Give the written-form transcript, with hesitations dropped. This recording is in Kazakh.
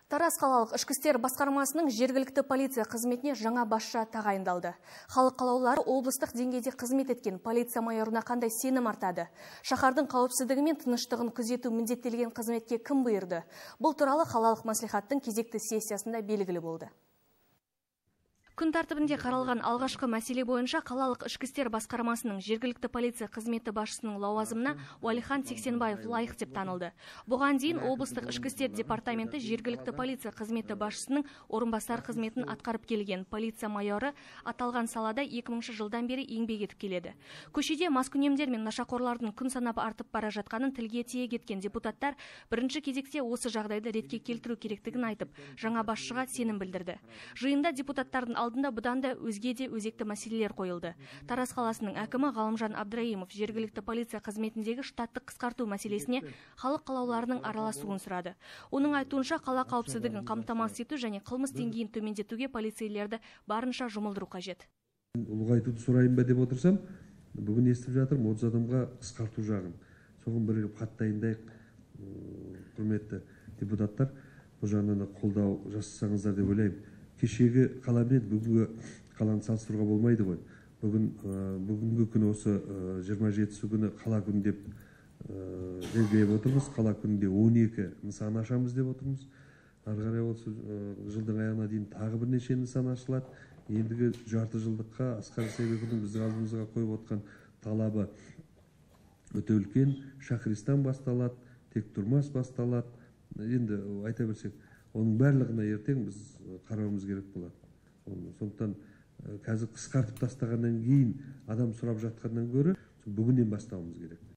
Тараз қалалық ішкі істер басқармасының жергілікті полиция қызметіне жаңа басшы тағайындалды. Халық қалаулылары облыстық деңгейде қызмет еткен полиция майорына қандай сенім артады? Шаһардың қауіпсіздігі мен тыныштығын күзету міндеттелген қызметке кім бұйырды? Бұл туралы қалалық мәслихаттың кезекті сессиясында белгілі болды. Күн тәртібінде қаралған алғашқы мәселе бойынша қалалық ішкі істер басқармасының жергілікті полиция қызметі басшысының лауазымына Уәлихан Сексенбаев лайық деп танылды. Бұған дейін облыстық ішкі істер департаменті жергілікті полиция қызметі басшысының орынбасар қызметін атқарып келген полиция майоры аталған салада 2000 жылдан бері еңбек етіп келеді. Көшеде маскүнемдер мен нашақорлардың күн санап артып бара жатқанын тілге тиек еткен депутаттар бірінші кезекте осы жағдайды ретке келтіру керектігін айтып, жаңа басшыға сенім білдірді. Жиында депутаттардың алдында бұдан да өзге де өзекті мәселелер қойылды. Тараз қаласының әкімі Ғалымжан Абдраимов жергілікті полиция қызметіндегі штаттық қысқарту мәселесіне халық қалаулыларының араласуын сұрады. Оның айтуынша қала қауіпсіздігін қамтамасыз ету және қылмыс деңгейін төмендетуге полицейлерді барынша жұмылдыру қажет. Ұлғайтуды сұрайын ба деп отырсам, бүгін естіп жатырмын 30 адамға қысқарту жағын. Соған бір хат дайындайық, құрметті депутаттар, бұл жағынан қолдау жасасаңыздар деп ойлаймын. Кешегі қала мен бүгінгі қаланы салыстыруға болмайды ғой. Бүгінгі күні осы 27 күні қала күні деп белгілеп отырмыз. Қала күнінде 12 нысан ашамыз деп отырмыз. Ары қарай осы жылдың аяғына дейін тағы бірнеше нысан ашылады. Ендігі жарты жылдыққа Асқар Исабековтың біздің алдымызға қойып отқан талабы өте үлкен. Шахристан басталады, Тектұрмас басталады. Енді айта берсек, оның барлығына ертең біз қарауымыз керек болады. Сондықтан қазір қысқартып тастағаннан кейін адам сұрап жатқаннан гөрі бүгіннен бастауымыз керек.